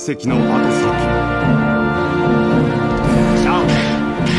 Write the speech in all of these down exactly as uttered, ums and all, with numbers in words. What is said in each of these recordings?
石の後先。 シャア。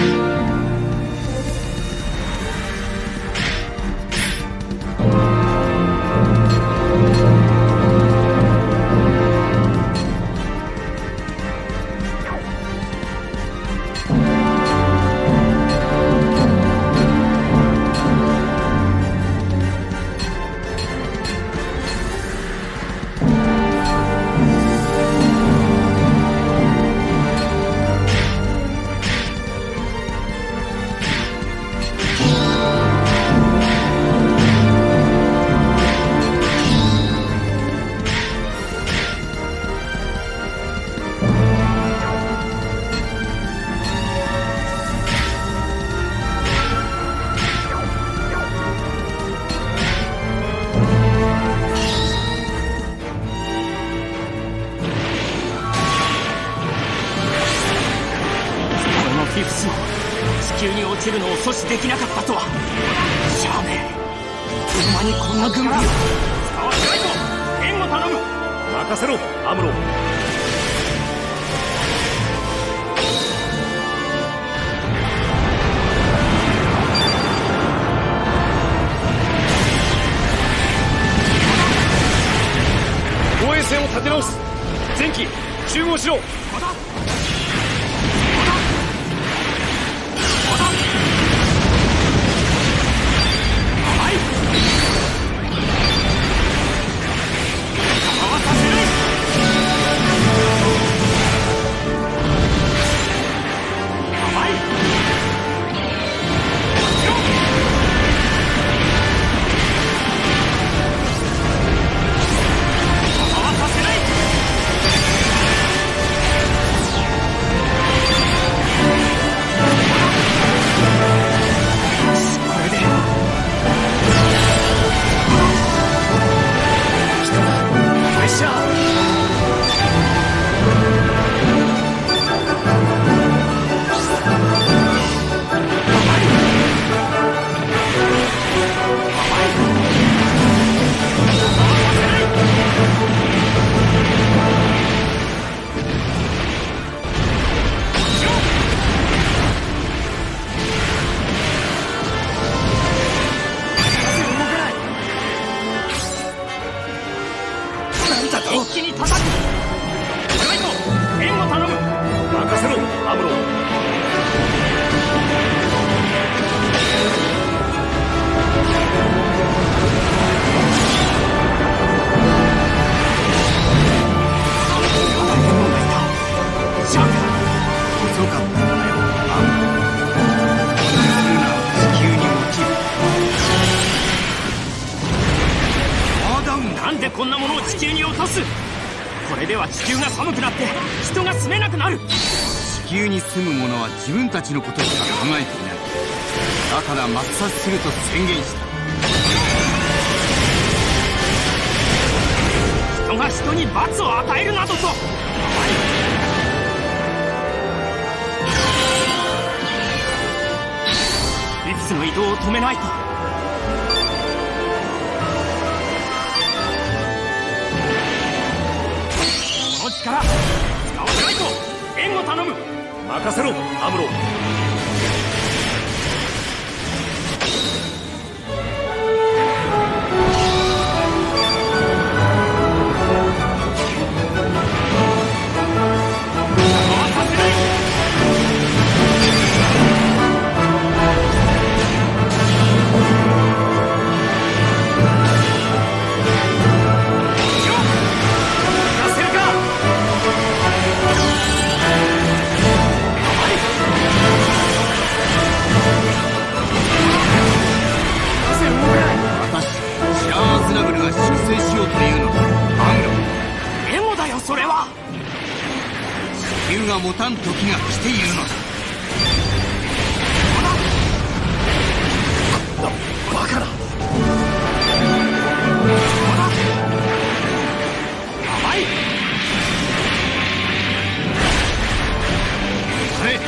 地球に落ちるのを阻止できなかったとは。シャーメン、ほんまにこんな軍備を使わせないと。援護頼む。 任せろアムロ。防衛線を立て直す。前期集合しろ。 一気に叩く。ライト、援護頼む。 任せろアムロ。 シャーメン、遅かったんだよアムロ。このするな地球に落ちる。パワーダウン。なんでこんなものを地球に落とす。これでは地球が寒くなって人が住めなくなる。 地球に住む者は自分たちのことしか考えていない。だから抹殺すると宣言した。 人が人に罰を与えるなどと。ギプスの移動を止めないと。この力使わせないと。援護頼む。 任せろアムロ。 それは地球が持たん時が来ているのだ。 バカだ。甘い。 あれ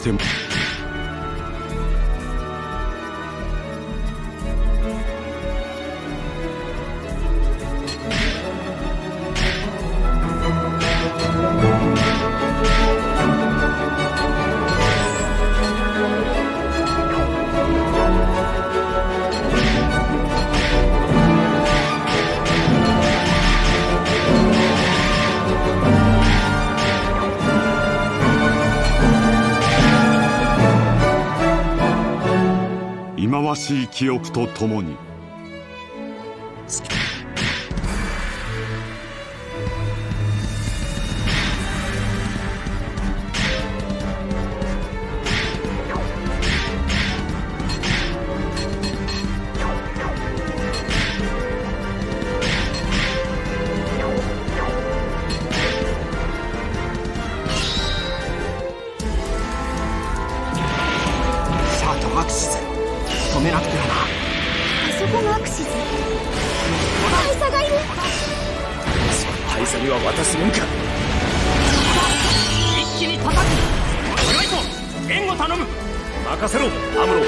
しても忌まわしい記憶とともにシャートアクシス止めなくてはな。 あそこのアクシス大佐がいる。 大佐には渡すもんか。 一気に叩く。ブライト、援護頼む。 任せろアムロ。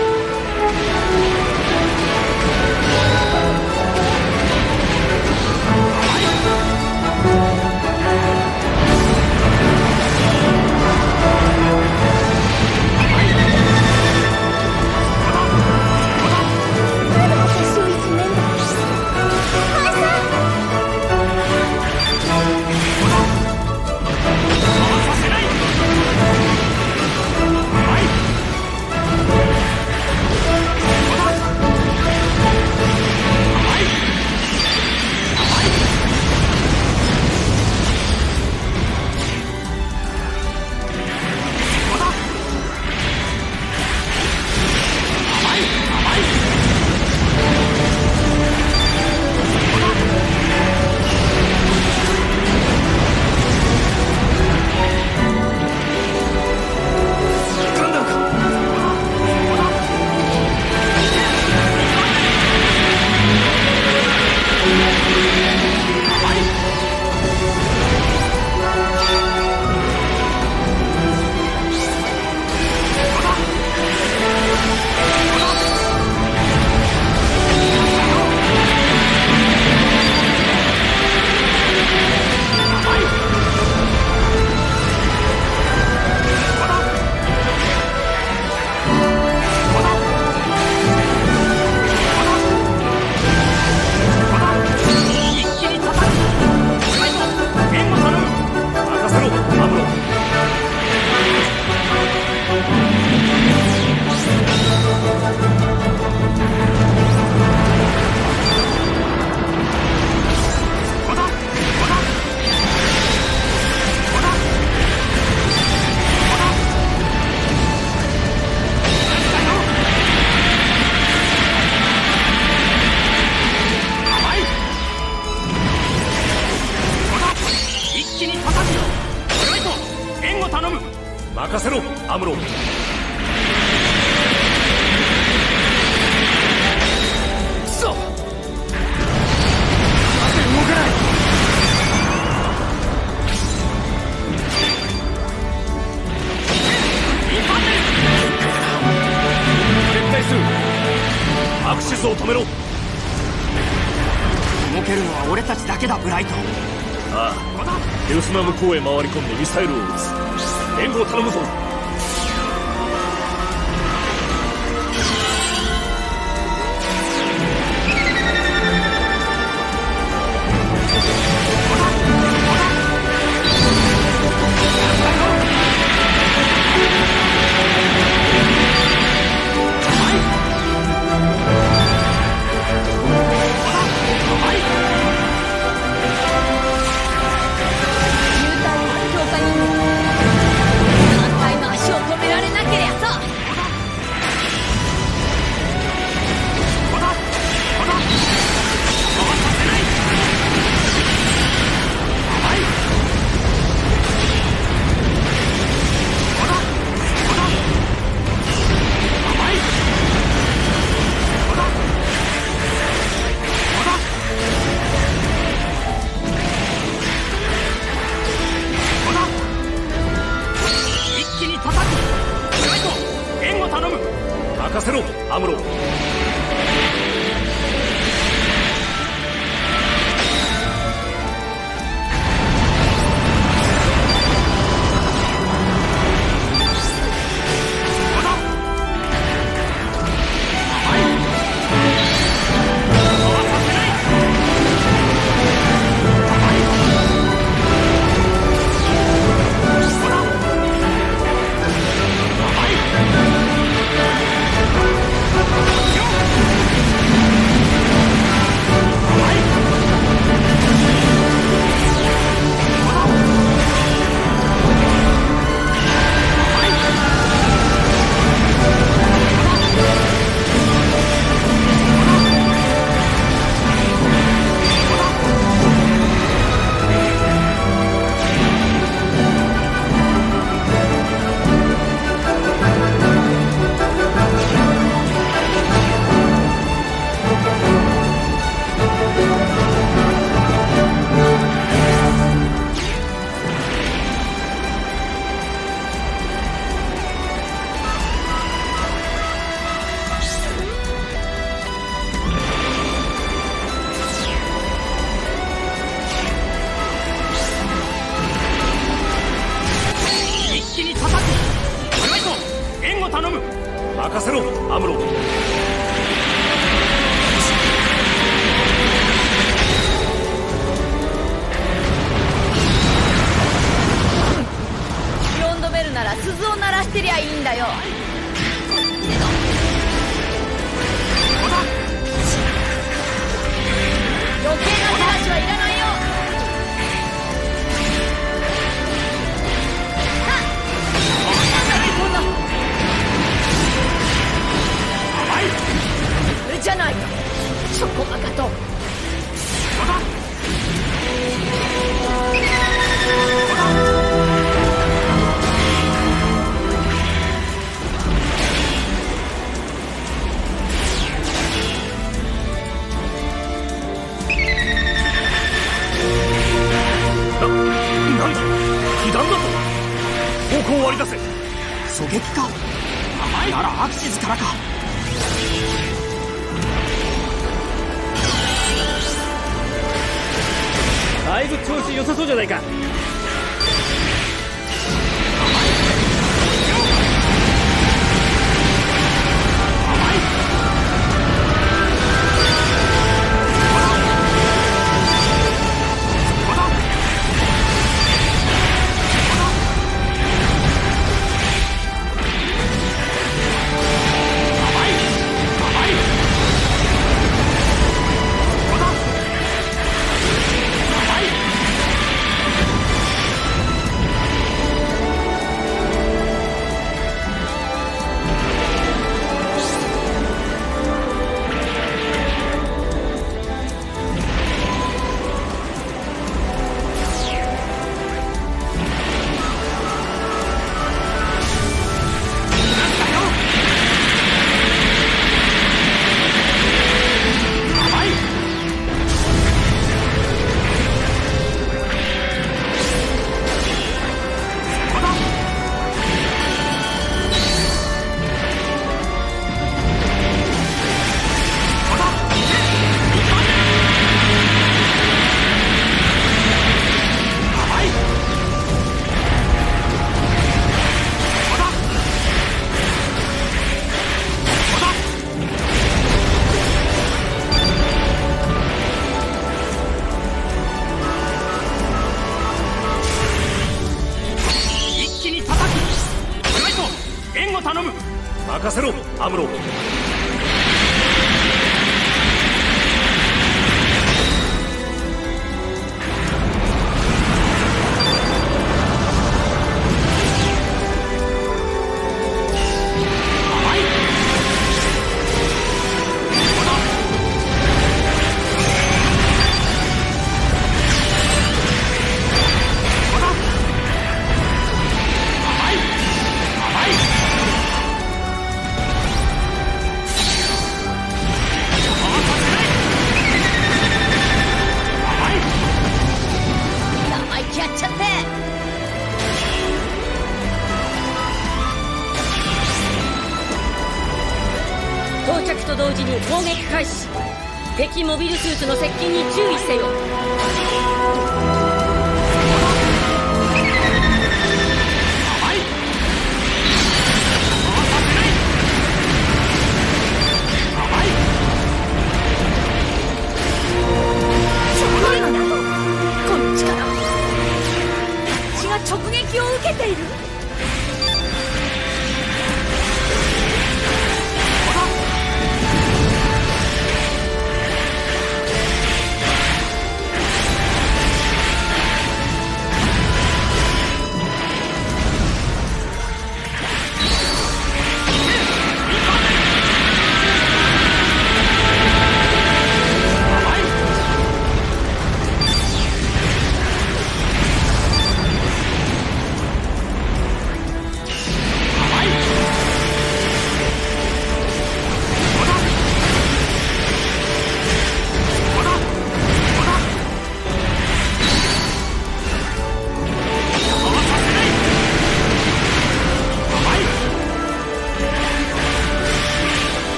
任せろアムロ。くそ、なぜ動かない。撤退する。アクシスを止めろ。 動けるのは俺たちだけだブライト。 ああ、デウスナ向こうへ回り込んでミサイルを撃つ。援護を頼むぞ。 反対ろアムロ。 気温止めるなら鈴を鳴らしてりゃいいんだよ。余計な手出しはいらないよ。じゃないかチョコバカと。 な、なんだ被弾だと。方向を割り出せ。 狙撃か。ならアクシズからか。 だいぶ調子良さそうじゃないか。 任せろアムロ。 到着と同時に攻撃開始。敵モビルスーツの接近に注意せよ。すごいのだ。この力、私が直撃を受けている。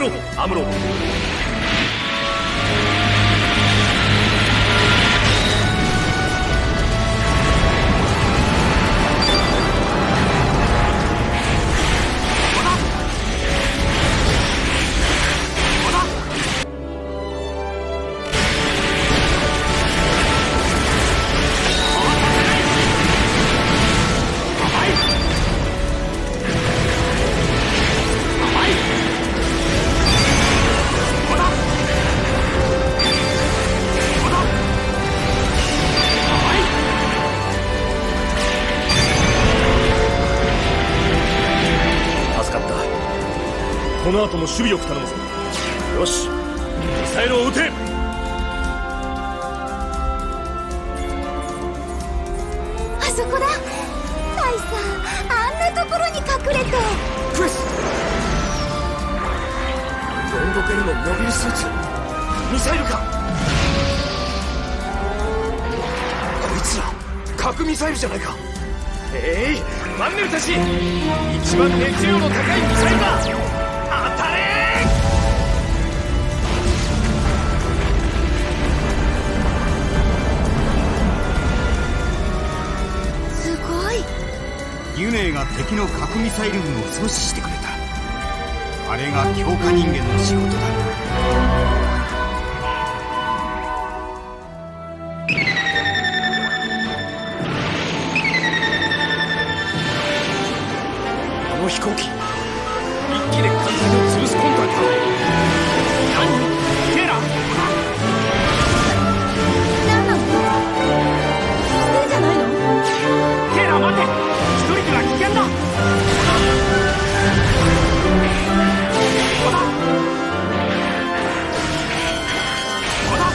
候補アムロ。この後も守備よく頼むぞ。よし、ミサイルを撃て。 あそこだ。タイさん、あんなところに隠れて。 クエス煉獄にもモビルスーツ、ミサイルか。こいつら核ミサイルじゃないか。えい、ワンネルたち、一番熱量の高いミサイルだ。当たれ。 すごい。 ユネイが敵の核ミサイル軍を阻止してくれた。あれが強化人間の仕事だ。 あの飛行機、一気で艦隊を潰す魂胆か。何？ケラ？ 何なの？犠牲じゃないの？ ケラ待て！一人では危険だ。ここだ。ここだ。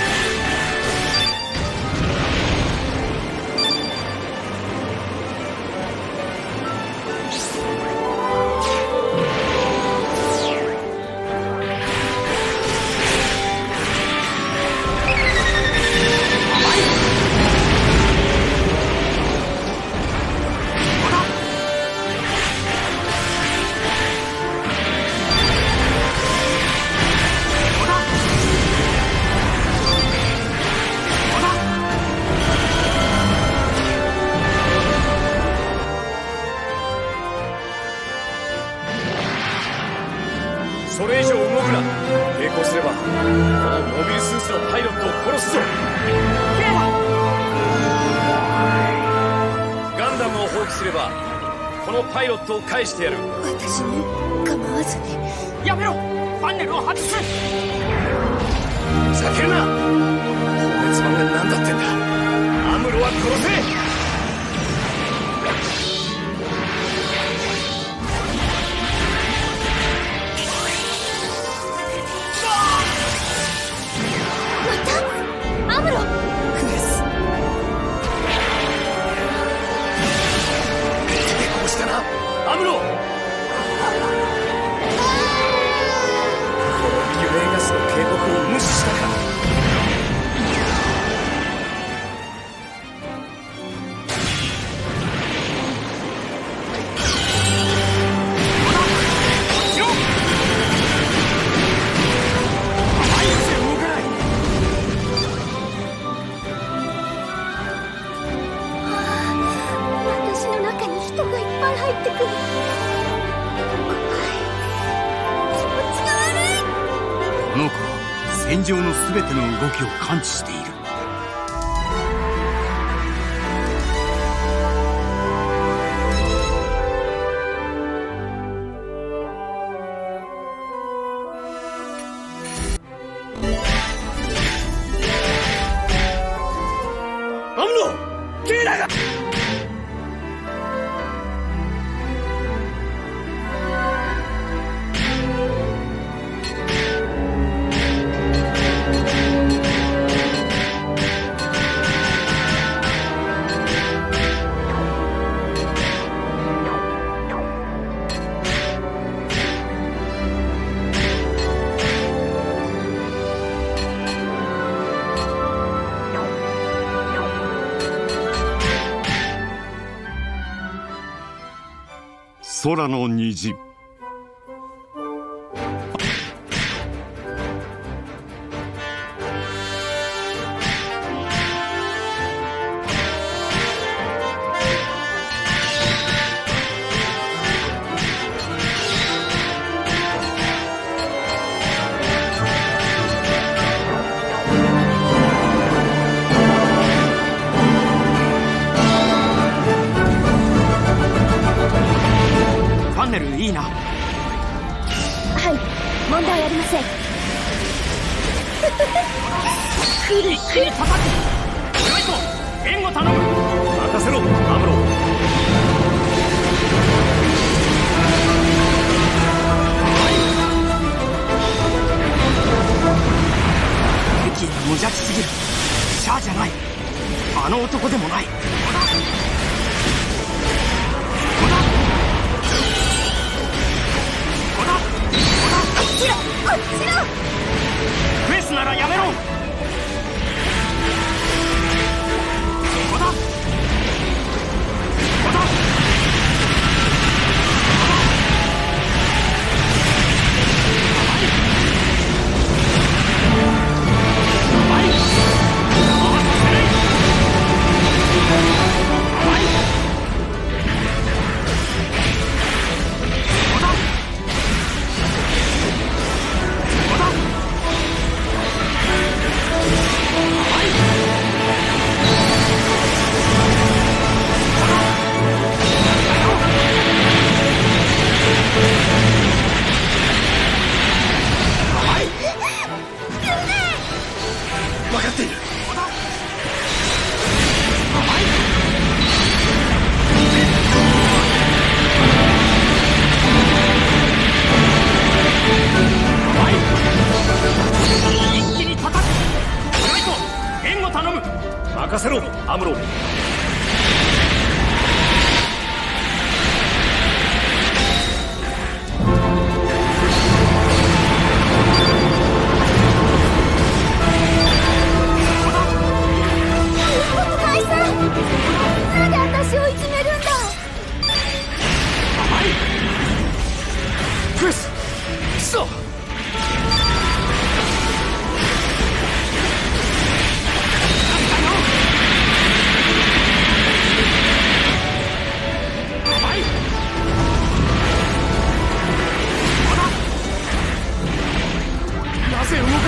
それ以上動くな。抵抗すればこのモビルスーツのパイロットを殺すぞ。ケラ！ガンダムを放棄すればこのパイロットを返してやる。 私に構わずに。 やめろ！ファンネルを外す！避けるな！放熱板が何だってんだ。アムロは殺せ！ アムロ！クエス。 成功したな、アムロ！このユレーガスの警告を無視したか。 この子は戦場の全ての動きを感知している。 アムロ！ケイラが！ 空の虹。 いな。 はい、問題ありません。 一気に叩く。ライト、援護頼む。 任せろアムロ。 敵無邪気すぎる。シャアじゃない。あの男でもない。こっちろ、こっちろ。 フェスならやめろ。こだこだ分かっている。一気に叩く。ライト、援護頼む。 任せろアムロ。 なんで私をいじめるんだ。 フェス、そう。なぜ動かない。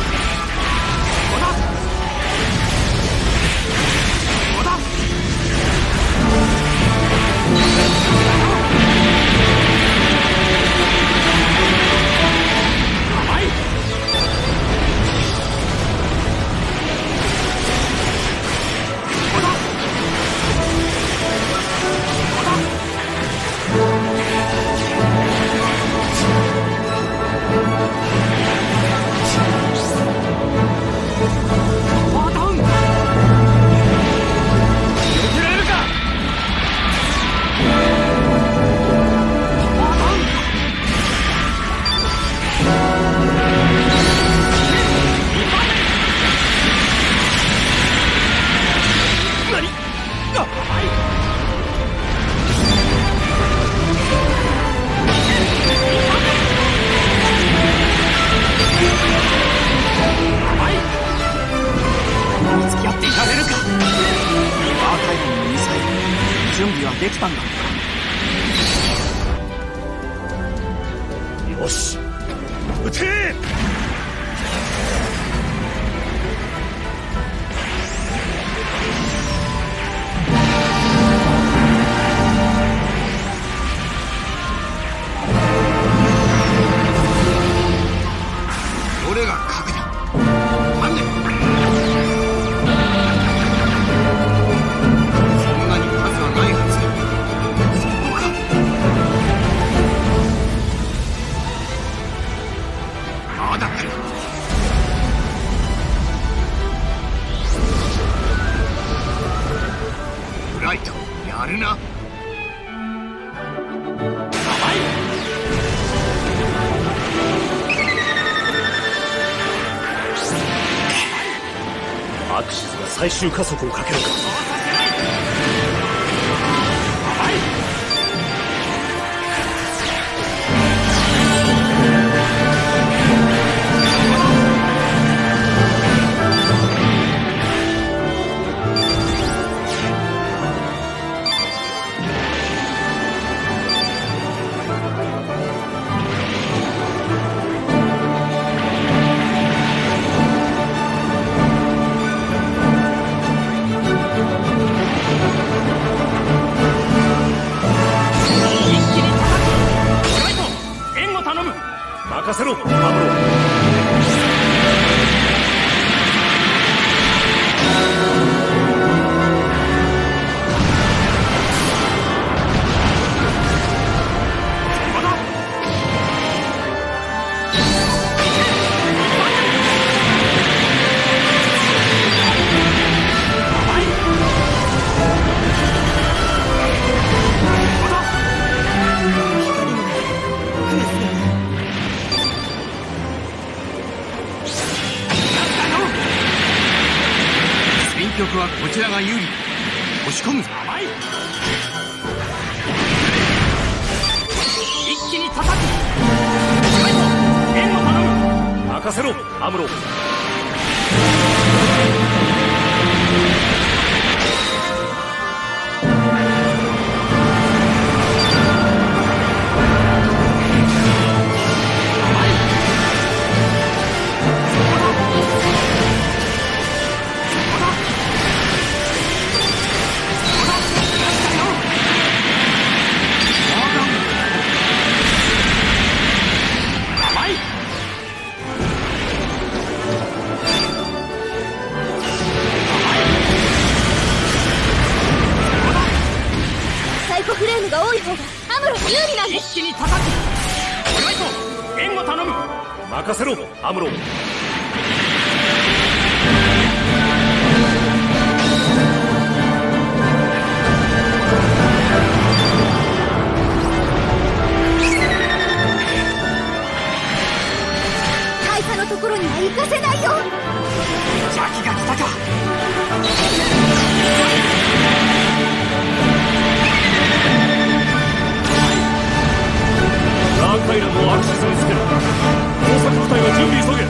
準備はできたんだ。 よし撃て。 どれが核だ。なんでそんなに数はないはず。そこか。まだ来る。ブライト、やるな。 アクシズが最終加速をかけるか。 ろアムロ。 戦局はこちらが有利。押し込むぞ。 一気に叩く。援護頼む。 任せろアムロ。 フレームが多い方がアムロ有利なんです。 一気に叩く。お願いと援護頼む。 任せろアムロ。 大佐のところには行かせないよ。 邪気が来たか。 ダーカイラムをアクシスにつける。工作部隊は準備急げ。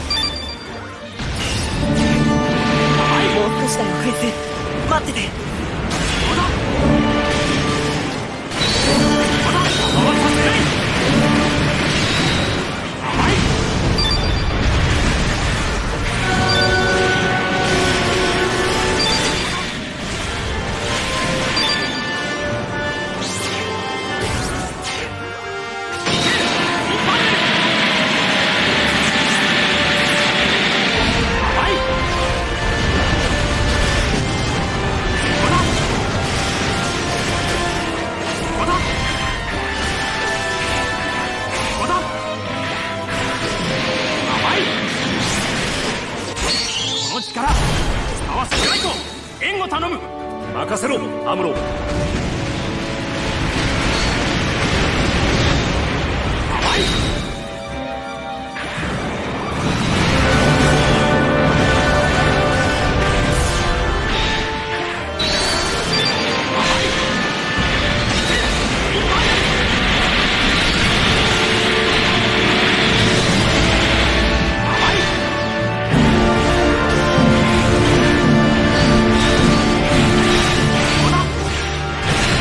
もう少しだよフェイス。待ってて。 まだまだ回させない。甘い。力使わせないと援護頼む。 任せろアムロ。 甘い。甘い。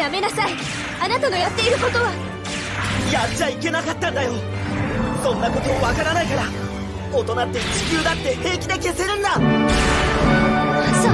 やめなさい。あなたのやっていることは。 やっちゃいけなかったんだよ。そんなことわからないから。大人って地球だって平気で消せるんだ。 そう。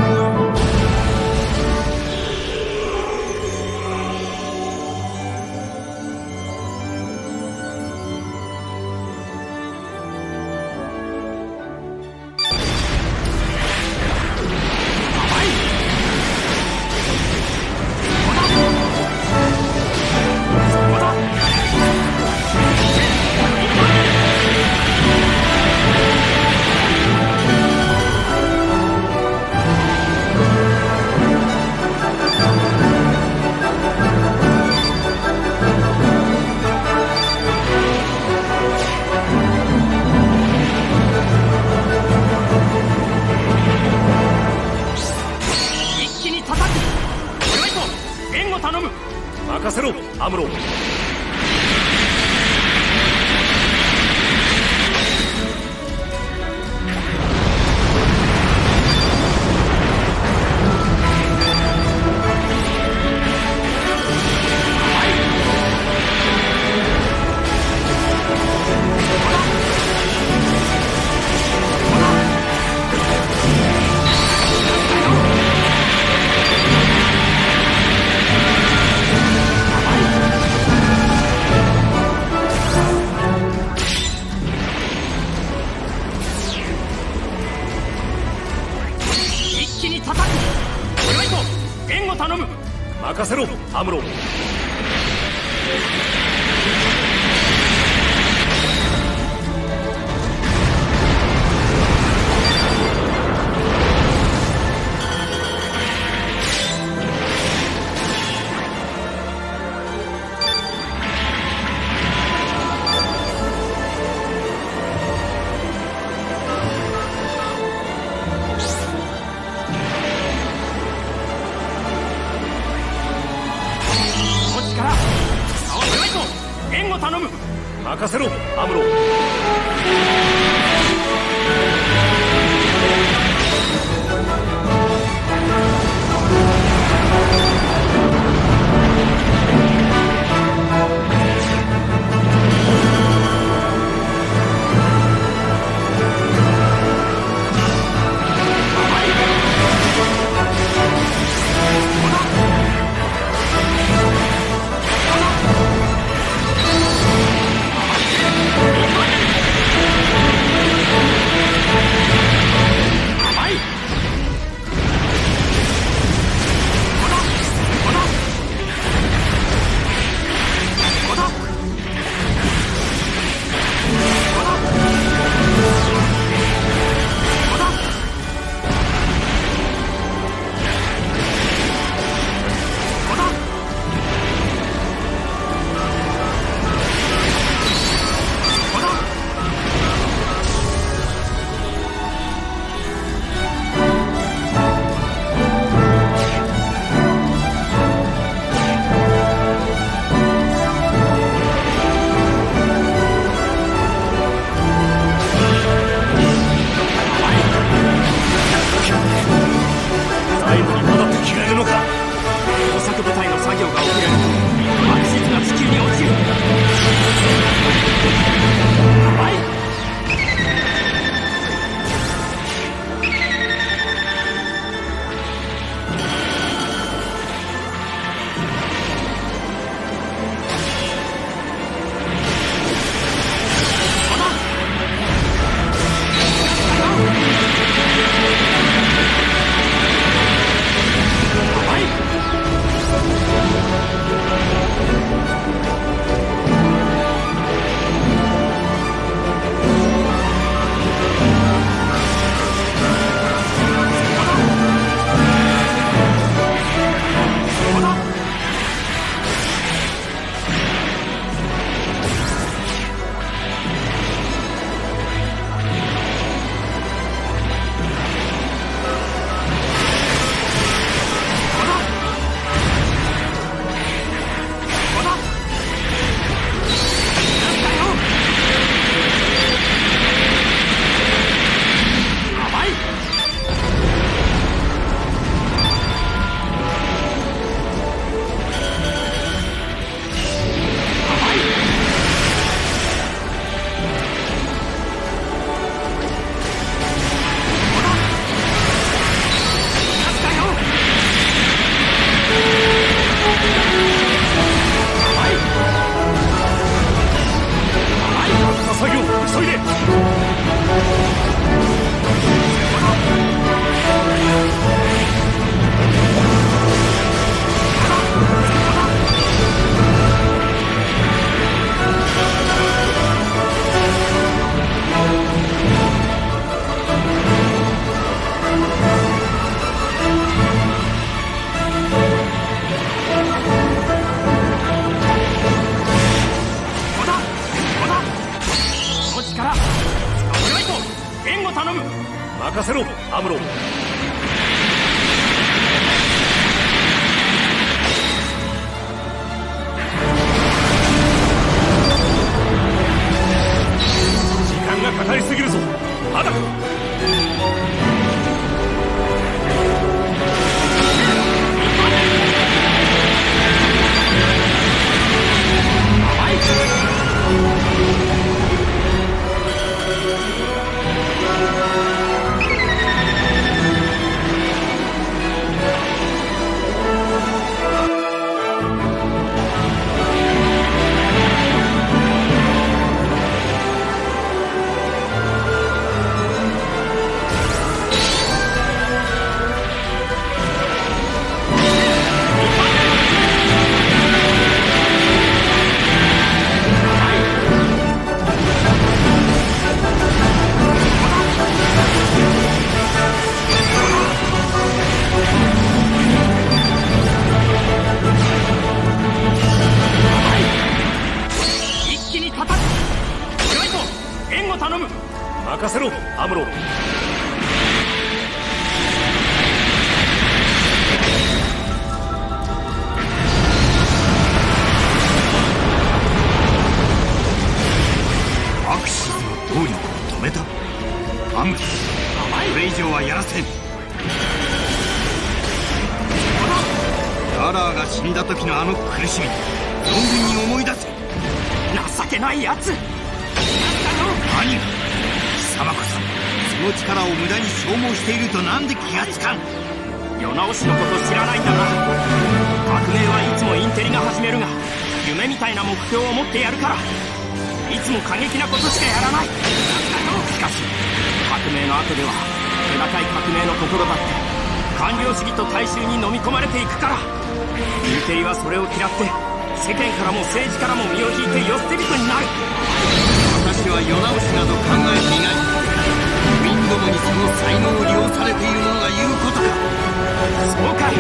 任せろアムロ。任せろアムロ。任せろアムロ。 あ援護頼む。 任せろアムロ。時間がかかりすぎるぞ。まだ任せろアムロ。 アクシズの動力を止めた。アムロ、これ以上はやらせん。ララーが死んだ時のあの苦しみ、存分に思い出せ。 情けないやつ。 何が貴様こそその力を無駄に消耗しているとなんで気がつかん。 世直しのこと知らないんだな。革命はいつもインテリが始めるが、夢みたいな目標を持ってやるからいつも過激なことしかやらない。しかし革命の後では気高い革命の心だって官僚主義と大衆に飲み込まれていくから、インテリはそれを嫌って世間からも政治からも身を引いて世捨て人になる。 私は世直しなど考えていない。ウィンどもにその才能を利用されている者が言うことか。 そうかい。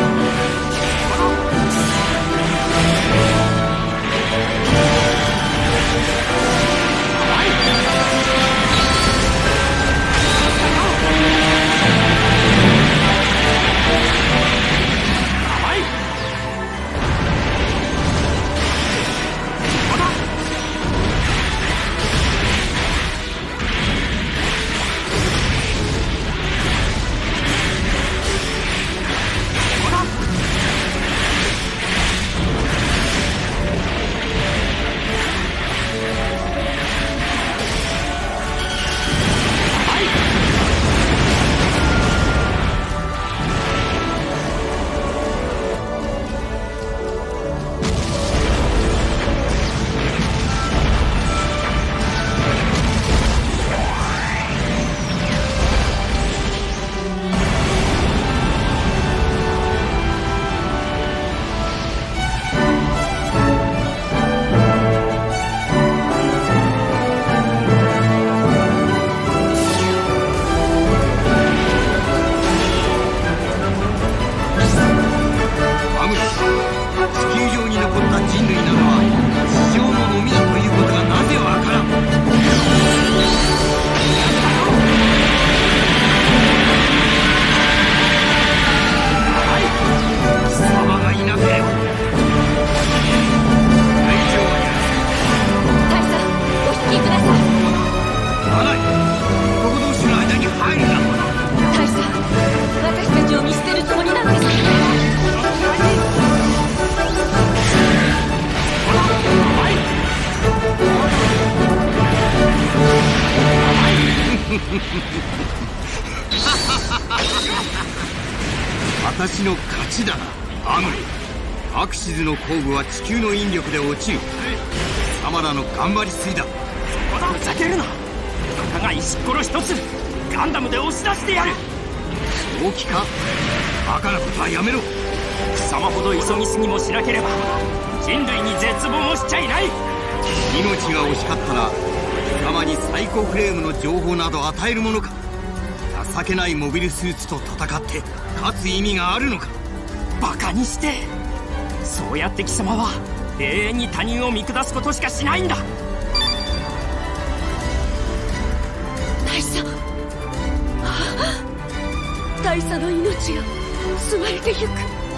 私の勝ちだな、アムロ。アクシズの後部は地球の引力で落ちる。サマラの頑張りすぎだ。 ふざけるな。たかが石ころ一つガンダムで押し出してやる。 正気か。バカなことはやめろ。 貴様ほど急ぎすぎもしなければ人類に絶望もしちゃいない。 命が惜しかったら貴様にサイコフレームの情報など与えるものか。情けないモビルスーツと戦って勝つ意味があるのか。 バカにして。そうやって貴様は永遠に他人を見下すことしかしないんだ。 大佐、 大佐の命が吸われてゆく。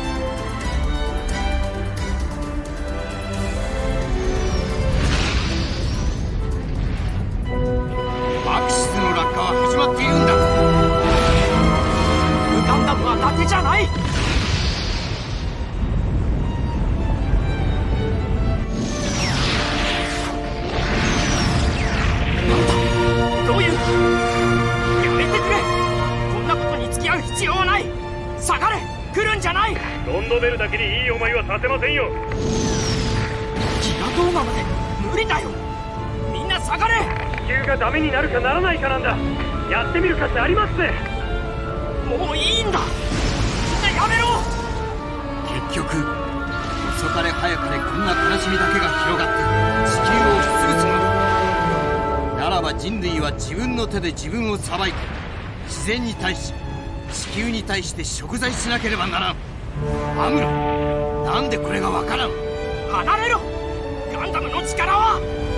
アクシスの落下は始まっているんだ。 ウガンダムは伊達じゃない。なんだ、どういう、やめてくれ。こんなことに付き合う必要はない。下がれ、来るんじゃない。 ロンドベルだけにいい思いはさせませんよ。 ギガ動画まで無理だよ。みんな下がれ。 地球がダメになるかならないかなんだ。やってみる価値ありますね。 もういいんだ、みんなやめろ。 結局遅かれ早かれこんな悲しみだけが広がって地球を押しつぶすのだ。ならば人類は自分の手で自分を裁いて、自然に対し地球に対して贖罪しなければならん。アムロ、なんでこれがわからん。 離れろ。ガンダムの力は。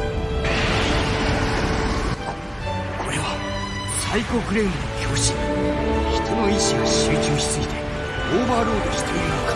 これはサイコフレームの教師。人の意志が集中しすぎてオーバーロードしているのか。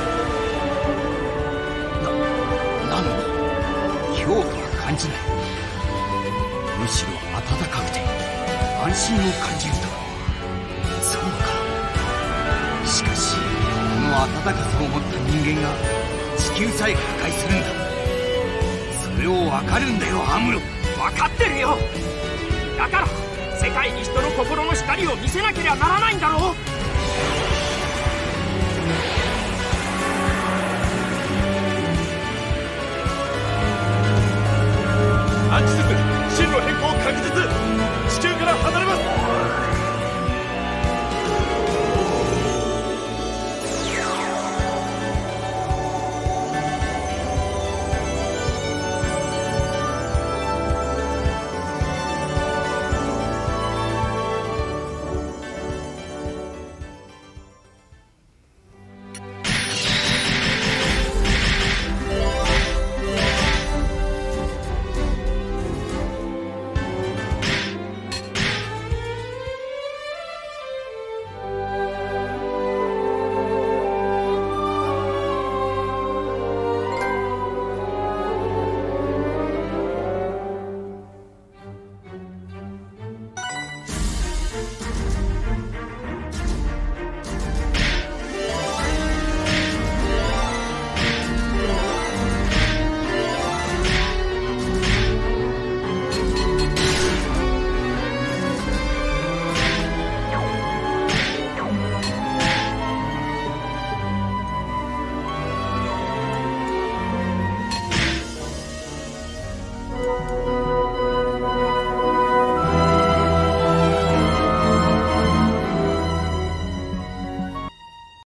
な、なのに恐怖は感じない。むしろ暖かくて安心を感じると。そうか。しかしこの暖かさを持った人間が地球さえ破壊するんだ。それを分かるんだよアムロ。 分かってるよ。だから世界に人の心の光を見せなければならないんだろう。 アクシス進路変更確実。地球から離れます。